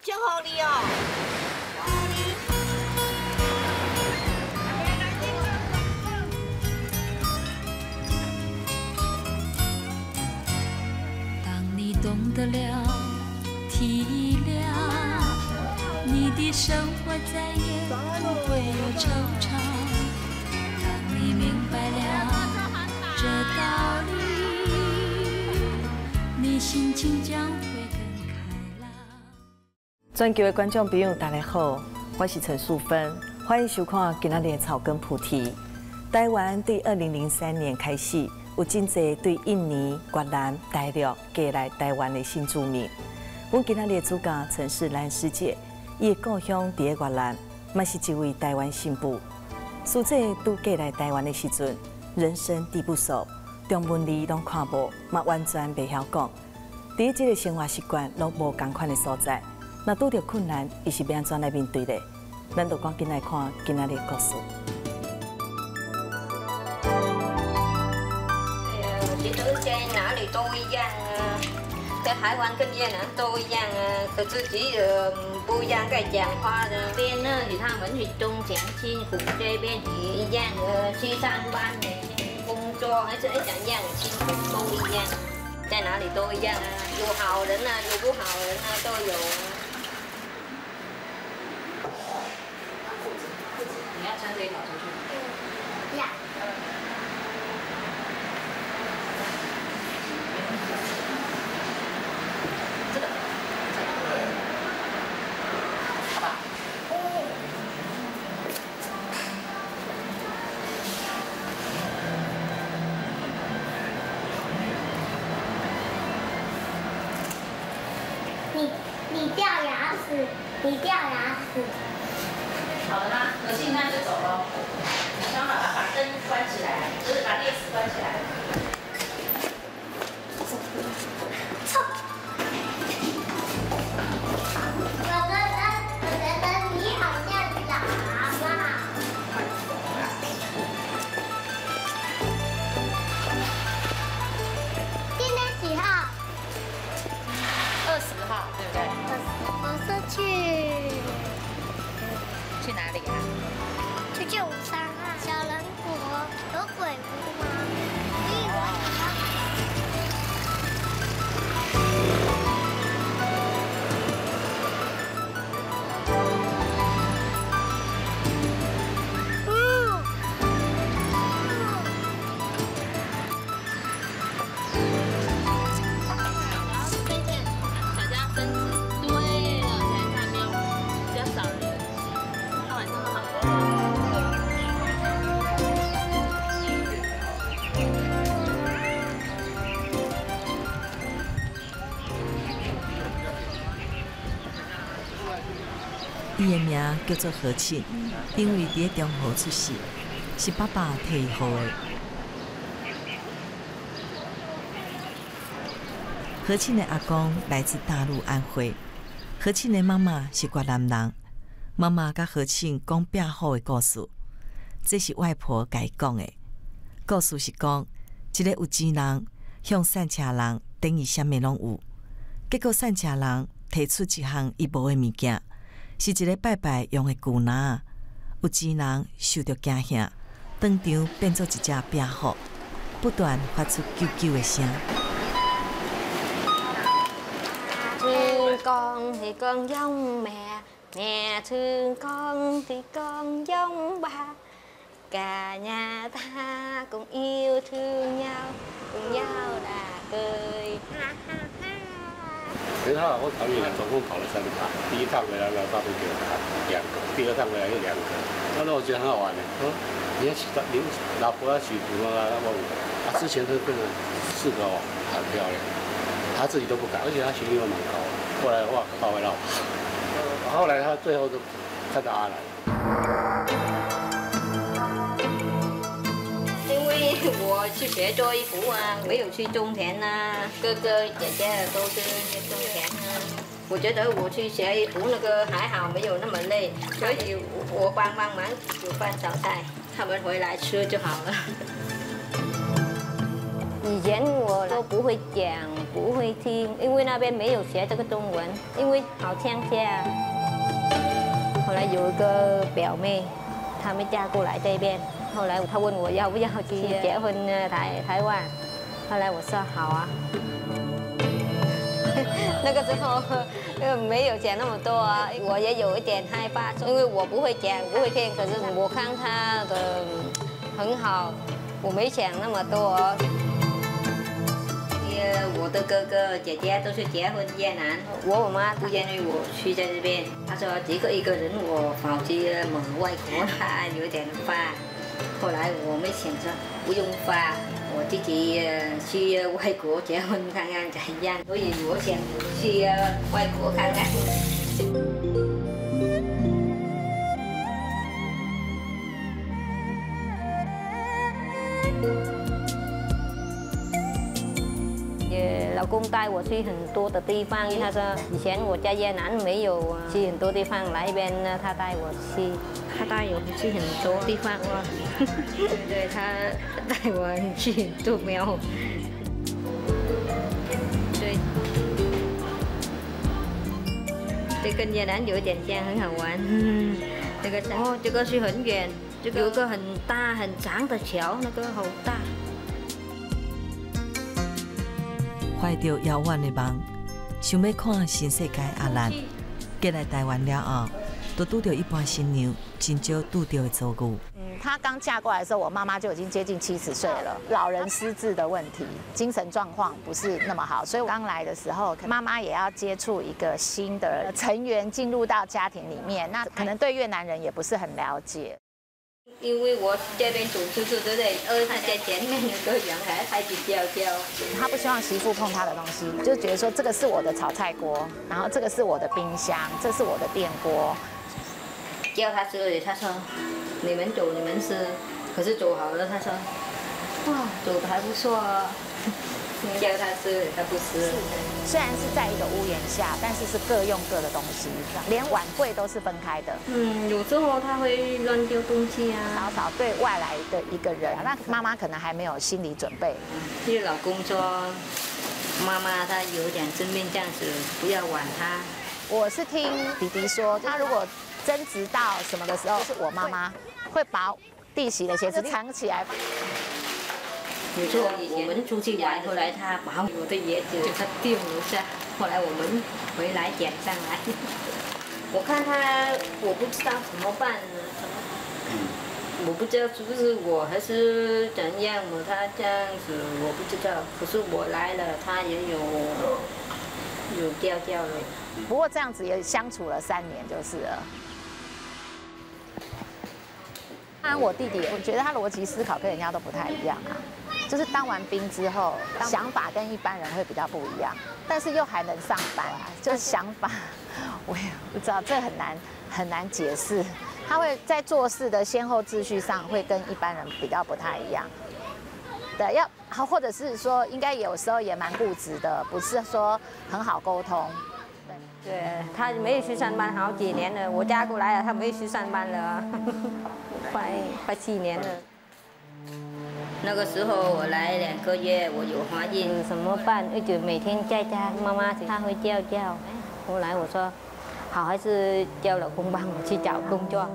就好你哦。 当你懂得了体谅，你的生活再也不会有惆怅。当你明白了这道理，你心情将会更开朗。 全球的观众朋友，大家好，我是陈淑芬，欢迎收看今仔日的草根菩提。台湾对2003年开始，有真侪对印尼、越南、大陆嫁来台湾的新住民。阮今仔日的主角陈氏兰师姐，伊的故乡伫个越南，嘛是一位台湾媳妇。师姐拄嫁来台湾的时阵，人生地不熟，中文字拢看无，嘛完全袂晓讲。伫即个生活习惯拢无共款的所在，若拄着困难，伊是要安怎来面对的？咱就赶紧来看今仔日的故事。 其实在哪里都一样啊，在台湾跟越南都一样啊，可自己不一样在讲话的。边呢，他们去种田辛苦，这边也一样去上班工作还是怎样辛苦都一样，在哪里都一样啊，有好人啊，有不好人啊，都有啊。你要穿这一条出去？要。 你掉牙齿，你掉牙齿。 好了吗？可信那就走喽。刚好把灯关起来，就是把电视关起来。 操！我觉得你好像喇叭。今天几号 20号，对不对？ 我是去哪里啊？ 去旧山啊，小人国有鬼屋吗？你以为什么？ 伊的名叫做何庆，因为伫中和出世，是爸爸替伊号的。何庆的阿公来自大陆安徽，何庆的妈妈是越南人。妈妈甲何庆讲壁虎的故事，这是外婆甲伊讲的。故事是讲，一个有钱人向散车人等于啥物拢有，结果散车人提出一项伊无的物件。是一个拜拜用的牛篮，有钱人受到惊吓，当场变做一只壁虎，不断发出啾啾的声。 thương con thì con giống mẹ, mẹ thương con thì con giống ba, cả nhà ta cùng yêu thương nhau, cùng nhau là cười. 其实他我考虑了，总共考了3趟，第一趟回来拿到这个2个，第二趟回来又2个。那我觉得很好玩的。说你要娶你老婆要娶普通啊，问我，之前都变成4个哦，很漂亮，他自己都不敢，而且他学历又蛮高的。后来哇，抱回老婆，后来他最后都看到阿兰。 我去学做衣服啊，没有去种田啊，哥哥姐姐都是种田啊。我觉得我去学衣服那个还好，没有那么累，所以我帮忙煮饭炒菜，他们回来吃就好了。 以前我都不会讲，不会听，因为那边没有学这个中文，因为好乡下。后来有一个表妹，她们嫁过来这边，后来她问我要不要去结婚台湾，后来我说好啊。那个时候没有讲那么多啊，我也有一点害怕，因为我不会讲，不会听，可是我看她的很好，我没想那么多。我的哥哥姐姐都是结婚越南，我妈不愿意我去在这边，她说一个人我跑去外国，她有点怕。后来我们想说不用怕，我自己去外国结婚看看怎样，所以我想去外国看看。老公带我去很多的地方，他说以前我在越南没有去很多地方，来这边呢他带我去，他带我去很多地方哇。对，他带我去很多庙。对，这跟越南有一点像，很好玩。这个哦，这个是很远，这个有个很大很长的桥，那个好大。 怀着遥远的梦，想要看新世界阿兰，过来台湾了后，都拄到一般新娘真少拄到的遭遇。 她刚嫁过来的时候，我妈妈就已经接近70岁了，老人失智的问题，精神状况不是那么好，所以我刚来的时候，妈妈也要接触一个新的成员进入到家庭里面，那可能对越南人也不是很了解。 因为我这边煮对不对？他在前面那个阳台还是叫。 他不希望媳妇碰他的东西，就觉得说这个是我的炒菜锅，然后这个是我的冰箱，这是我的电锅。 叫他吃，他说你们煮你们吃，可是煮好了，他说哇煮的还不错啊。叫他吃，他不吃。 虽然是在一个屋檐下，但是是各用各的东西，连碗柜都是分开的。 有时候他会乱丢东西啊。 嫂嫂对外来的一个人，那妈妈可能还没有心理准备。 因为老公说，妈妈她有点生病这样子，不要管她。 我是听弟弟说，他如果争执到什么的时候，是我妈妈会把弟媳的鞋子藏起来。 有时候我们出去玩，后来他把我的鞋子就他丢楼下，后来我们回来捡上来。我看他，我不知道怎么办呢？我不知道是不是我还是怎样嘛？他这样子我不知道。可是我来了，他也有掉了。 不过这样子也相处了3年就是了。我弟弟，我觉得他逻辑思考跟人家都不太一样啊。就是当完兵之后，想法跟一般人会比较不一样，但是又还能上班，就是想法，我也不知道，这很难解释。他会在做事的先后秩序上会跟一般人比较不太一样。对，或者是说，应该有时候也蛮固执的，不是说很好沟通。 对，他没有去上班好几年了，我嫁过来了，他没有去上班了，快7年了。那个时候我来2个月，我有怀孕，怎么办？一直每天在家，妈妈她会叫。后来我说，好，还是叫老公帮我去找工作。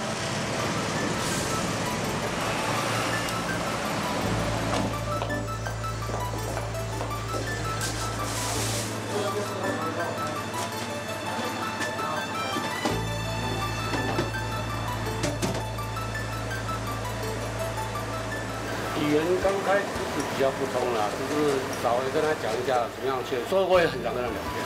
语言刚开始是比较不通啦，就是稍微跟他讲一下怎么样去，所以我也很想跟他聊天。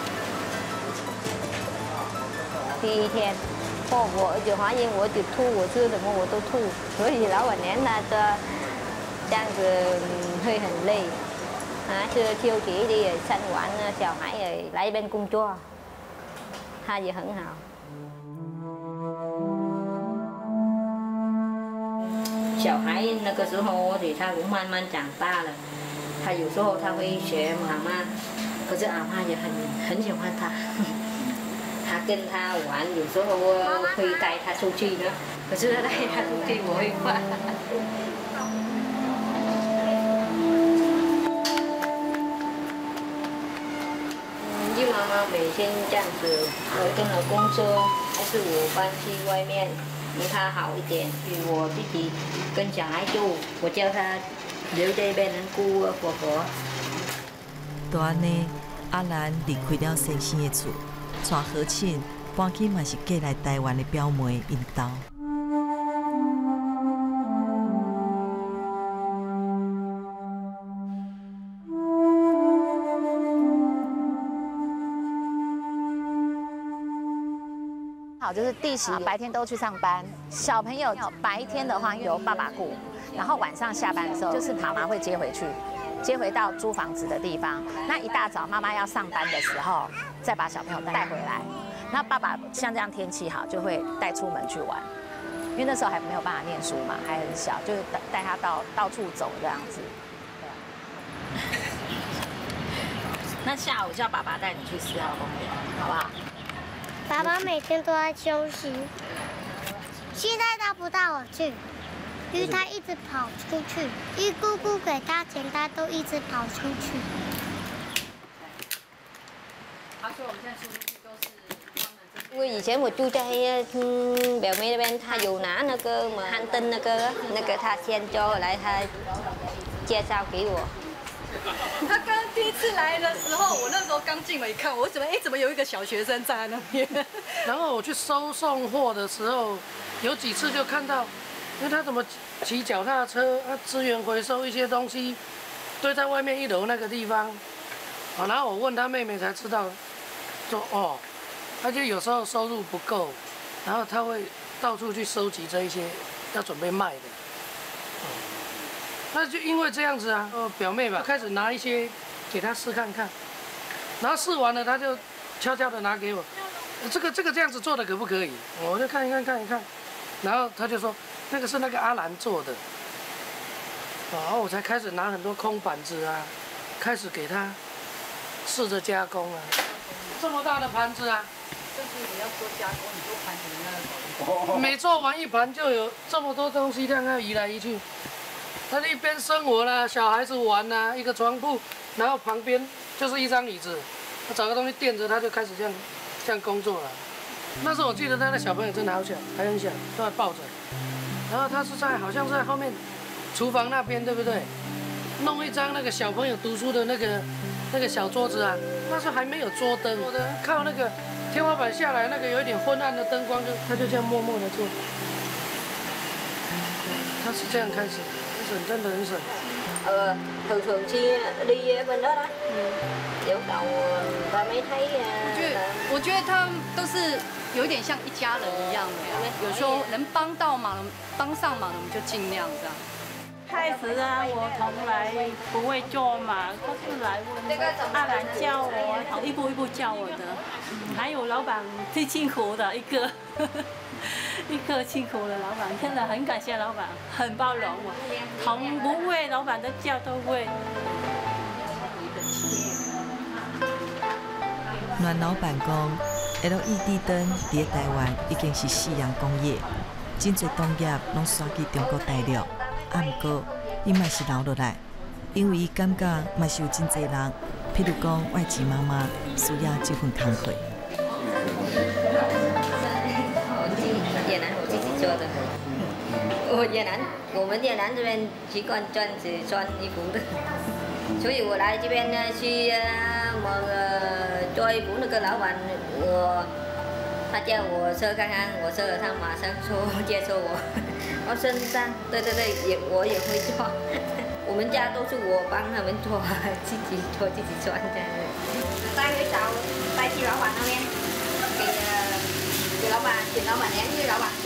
第1天，我就怀孕，我就吐，我吃什么我都吐，所以老板娘她说这样子会很累。是休息的生完了，小孩也来这边工作，他也很好。小孩那个时候，他慢慢长大了，他有时候他会学妈妈，可是阿妈也很喜欢他，他跟他玩，有时候我会带他出去呢，可是他带他出去我会怕。 先这样子，我跟老公说，还是我搬去外面，离他好一点。我自己跟小孩住，我叫他留在这边顾婆婆。 就安尼，阿兰离开了先生的厝，带好亲搬去嘛是嫁来台湾的表妹因兜。 好，就是弟媳白天都去上班，小朋友白天的话由爸爸顾，然后晚上下班的时候就是妈妈会接回去。接回到租房子的地方，那一大早妈妈要上班的时候，再把小朋友带回来。那爸爸像这样天气好，就会带出门去玩，因为那时候还没有办法念书嘛，还很小，就是带他到处走这样子。那下午叫爸爸带你去4号公园，好不好？ 爸爸每天都在休息，现在他不带我去。因为他一直跑出去，因为姑姑给他钱，他都一直跑出去。 他说我们现在出去都是他们。 我以前我住在表妹那边，他有拿那个汉灯那个他先叫来，他介绍给我。 他刚第一次来的时候，我那时候刚进门一看，我怎么有一个小学生站在那边？ 然后我去收送货的时候，有几次就看到。因为他怎么骑脚踏车，资源回收一些东西，堆在外面1楼那个地方，然后我问他妹妹才知道，说哦，他就有时候收入不够，然后他会到处去收集这一些要准备卖的，那就因为这样子啊，表妹吧开始拿一些给他试看看，然后试完了他就悄悄的拿给我，这个这样子做的可不可以？我就看一看，然后他就说。那个是那个阿兰做的，然后我才开始拿很多空板子啊，开始给他试着加工啊。这么大的盘子啊， 就是你要做加工，你做盘子那个。 每做完1盘就有这么多东西，让他移来移去。他一边生活啦，小孩子玩啦，一个床铺，然后旁边就是一张椅子，他找个东西垫着，他就开始这样工作了。那时候我记得他的小朋友真的好小，还很小，都还抱着。然后他是好像在后面厨房那边，对不对？弄一张那个小朋友读书的那个小桌子啊，那时候还没有桌灯，靠那个天花板下来那个有一点昏暗的灯光，他就这样默默的做。他是这样开始，很省，真的很省。 thường去đi bên đó đó，有到爸没thấy。 我觉得他们都是有点像一家人一样的，有时候能帮到忙、帮上忙的，我们就尽量这样。 开始啊，我从来不会做嘛，都是来问阿兰教我，一步一步教我的。还有老板最辛苦的一个辛苦的老板，真的很感谢老板，很包容我，从不会老板的教都会。 阮老板讲 ，LED 灯伫台湾已经是夕阳工业，真侪同业拢刷去中国大陆。啊，毋过伊嘛是留落来，因为伊感觉嘛是有真侪人，譬如讲外籍妈妈需要这份工课。 越南我自己做的，我们越南这边习惯穿衣服的，所以我来这边呢去做衣服那个老板他叫我测看看，我测了他马上说接受我。我身上对，我也会做。我们家都是我帮他们做，自己做自己穿的。带去老板那边，给老板请老板娘去老板车。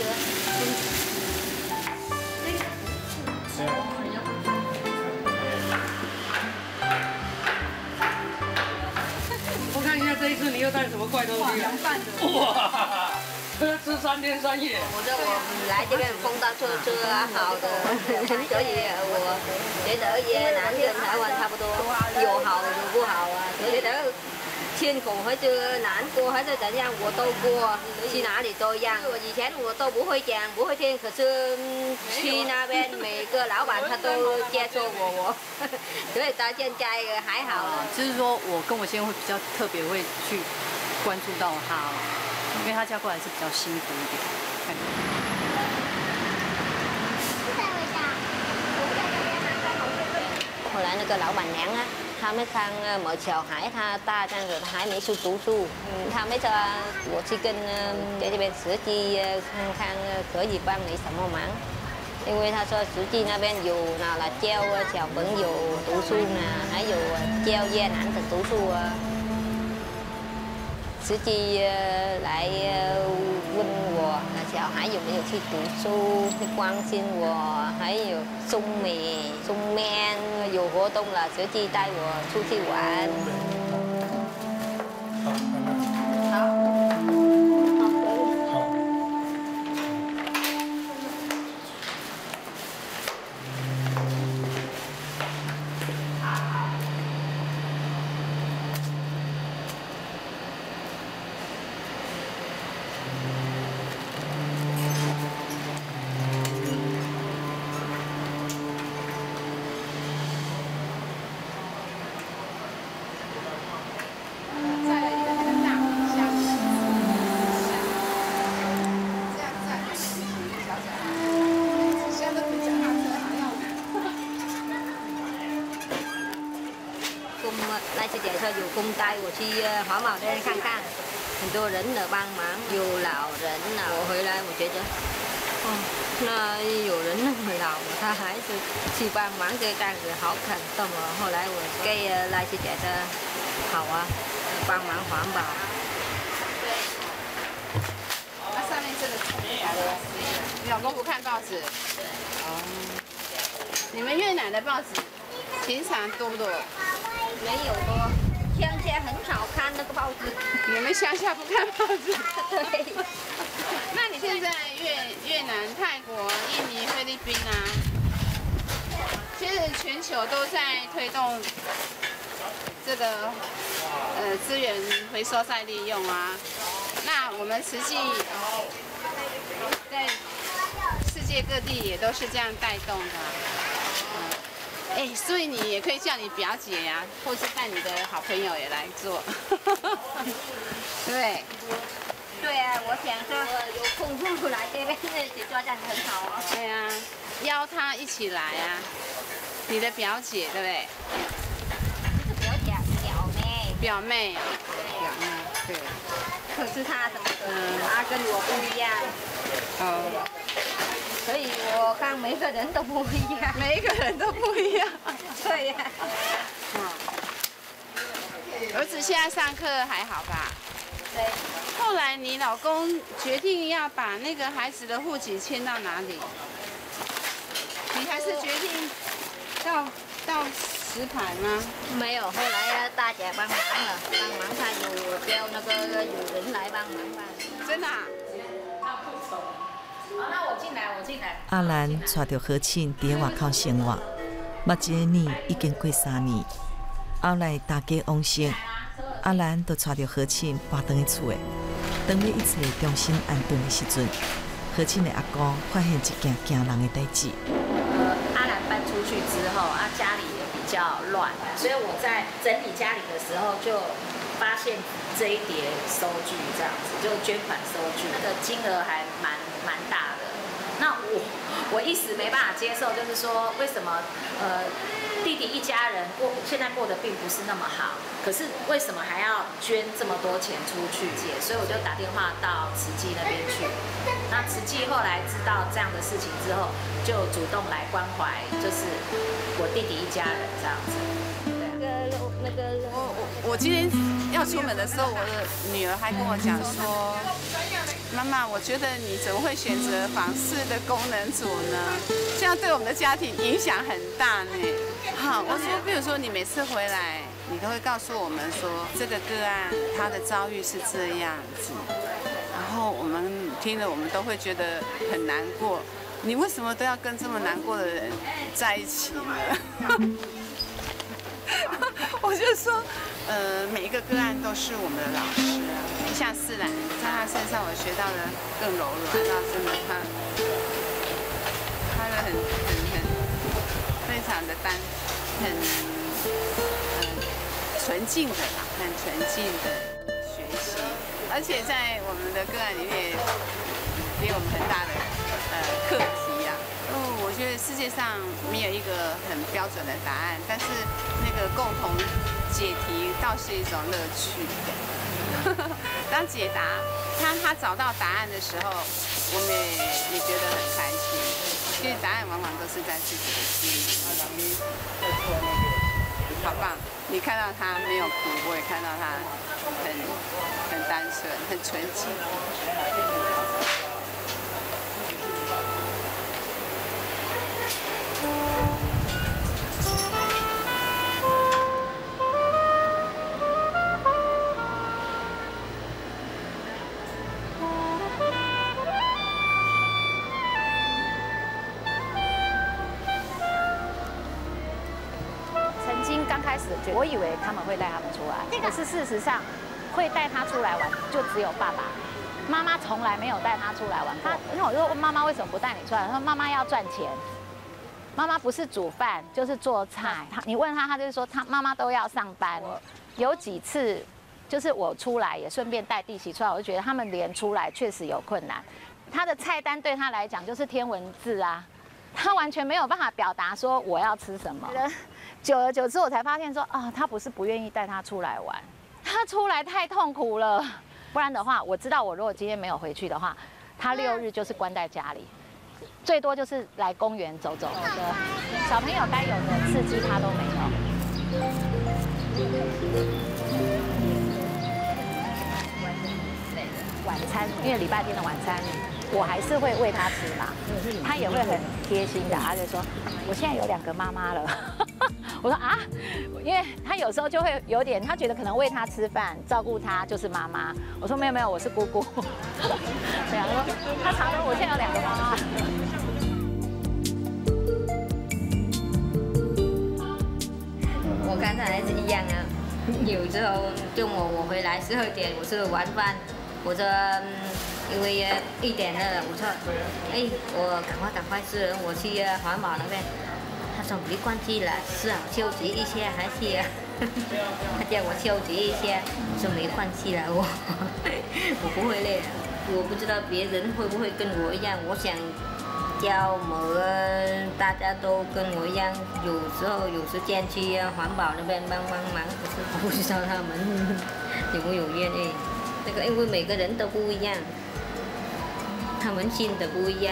我看一下这一次你又带什么怪东西啊？哇！吃3天3夜。 我来这边碰到车好的，所以我觉得越南跟台湾差不多，有好有不好啊。我觉得辛苦还是难过还是怎样，我都过，去哪里都一样。以前我都不会讲不会听，可是去那边每个老板他都接受我，所以到现在还好了。 就是说我跟我先生会比较特别会去关注到他，因为他嫁过来是比较辛苦一点。 后来那个老板娘啊，他们看某小孩他大这样子，他还没去读书，他们说我去跟在这边实际看看可以帮你什么忙。因为他说实际那边有拿来教小朋友读书呢，还有教越南的读书啊。实际来问我小孩有没有去读书，关心我，还有中美中面有活动了，实际带我出去玩。赖师姐说有空带我去华贸店看看，很多人的帮忙，有老人了。我回来我觉得，那有人那么老，他还是去帮忙，这样子好感动哦。后来我给赖师姐说，好啊，帮忙环保。 那上面这个你老公不看报纸？哦。你们越南的报纸平常多不多？ 没有多，乡下很少看那个报纸。 你们乡下不看报纸？ 对。 那你现在越南、泰国、印尼、菲律宾啊，其实全球都在推动这个资源回收再利用啊。那我们实际在世界各地也都是这样带动的。所以你也可以叫你表姐呀，或是带你的好朋友也来做，对。 对啊，我想说有空就来这边一起做，这样很好啊。 对啊，邀她一起来啊，你的表姐对不对？ 不是表姐，表妹。 表妹啊，表妹，对。 可是她怎么她跟我不一样。 哦。 所以我看每个人都不一样， 每一个人都不一样。 对呀。 儿子现在上课还好吧？ 对。 后来你老公决定要把那个孩子的户籍迁到哪里？你还是决定到石牌吗？ 没有，后来大姐帮忙了，帮忙他有叫那个有人来帮忙吧。 真的啊？ 那我进来。 阿兰带着好亲伫外口生活，目前个年已经过3年。后来大家往生，阿兰就带着好亲搬回厝诶。当咧一切重新安顿的时阵，好亲的阿公发现一件惊人的代志。 阿兰搬出去之后，家里也比较乱，所以我在整理家里的时候就发现这一叠收据，这样子就捐款收据，那个金额还蛮大的。那我一时没办法接受，就是说为什么弟弟一家人现在过得并不是那么好，可是为什么还要捐这么多钱出去借？所以我就打电话到慈济那边去。那慈济后来知道这样的事情之后，就主动来关怀，就是我弟弟一家人这样子。 我今天要出门的时候，我的女儿还跟我讲说，妈妈，我觉得你怎么会选择访视的功能组呢？这样对我们的家庭影响很大呢。好，我说，比如说你每次回来，你都会告诉我们说，这个个案他的遭遇是这样子，然后我们听了，我们都会觉得很难过。你为什么都要跟这么难过的人在一起呢？我就说，每一个个案都是我们的老师啊。像世兰，在他身上我学到的更柔软，到真的他的很非常的很纯净的啦，很纯净的学习。 而且在我们的个案里面，给我们很大的课题呀。我觉得世界上没有一个很标准的答案，但是那个共同解题倒是一种乐趣。当解答他找到答案的时候，我们也觉得很开心。其实答案往往都是在自己的心里。好棒！你看到他没有哭，我也看到他很单纯，很纯净。 刚开始我以为他们会带他们出来，可是事实上，会带他出来玩就只有爸爸，妈妈从来没有带他出来玩过。因为我就说妈妈为什么不带你出来？他说妈妈要赚钱，妈妈不是煮饭就是做菜。你问他，他就是说他妈妈都要上班。有几次就是我出来也顺便带弟媳出来，我就觉得他们连出来确实有困难。他的菜单对他来讲就是天文字啊，他完全没有办法表达说我要吃什么。久而久之，我才发现说啊，他不是不愿意带他出来玩，他出来太痛苦了。不然的话，我知道我如果今天没有回去的话，他6日就是关在家里，最多就是来公园走走。小朋友该有的刺激他都没有。晚餐，因为礼拜天的晚餐，我还是会喂他吃嘛，他也会很贴心的，他就说我现在有2个妈妈了。我说啊，因为他有时候就会有点，他觉得可能喂他吃饭、照顾他就是妈妈。我说没有没有，我是姑姑。对啊，他常说我现在有2个妈妈。 我跟他还是一样啊，有时候中午我回来12点，我吃完饭，我说因为1点了，我说哎，我赶快吃，我去环保那边。他说没关系了，是啊，休息一下还是啊。他叫我休息一下，我说没关系了，我不会累的。我不知道别人会不会跟我一样，我想叫大家都跟我一样，有时候有时间去环保那边帮忙，可是我不知道他们有没有愿意。那个因为每个人都不一样，他们心都不一样。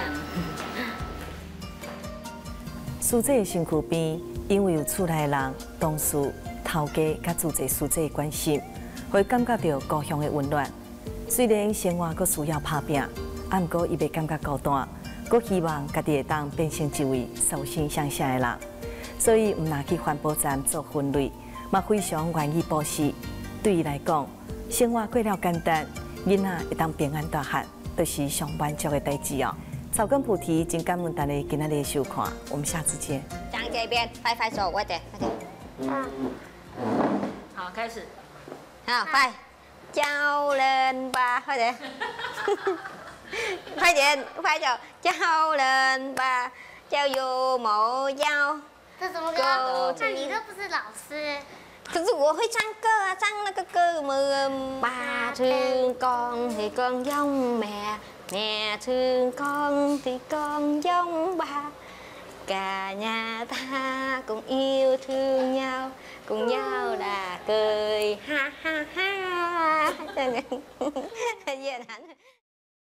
师姐的身躯边，因为有厝内人、同事、头家甲住在师姐的关心，会感觉到故乡的温暖。虽然生活阁需要打拼，啊，不过伊袂感觉孤单，阁希望家己会当变成一位手心向下的人。所以，唔拿去环保站做分类，嘛非常愿意保持。对伊来讲，生活过了简单，囡仔会当平安大汉，都是上满足的代志哦。草根菩提，真感恩大家今仔日的收看，我们下次见。 站这边，拍手，快点，快点。 好，开始。 好，快，叫人吧，快点。快点，快点，叫人吧，叫有冇要？ 这怎么歌？那你都不是老师。 可是我会唱歌啊，唱那个歌嘛。Ba thương con thì con giống mẹ, mẹ thương con thì con giống ba. Cả nhà ta cùng yêu thương nhau, cùng nhau là cười ha ha ha.